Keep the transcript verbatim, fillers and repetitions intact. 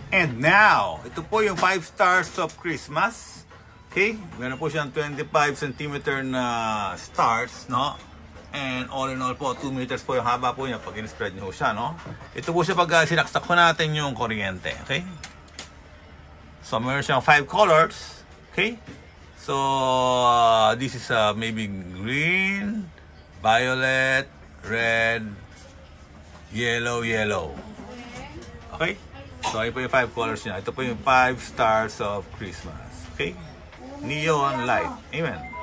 And now, ito po yung five stars of Christmas. Okay? Meron po siyang twenty-five centimeter na stars, no? And all in all po, two meters po yung haba po niya pag in-spread niyo siya, no? Ito po siya pag uh, sinaksak po natin yung kuryente, okay? So, meron siyang five colors, okay? So, uh, this is uh, maybe green, violet, red, yellow, yellow. Okay? So, ito po yung five colors niya. Ito po yung five stars of Christmas. Okay? Neon light. Amen.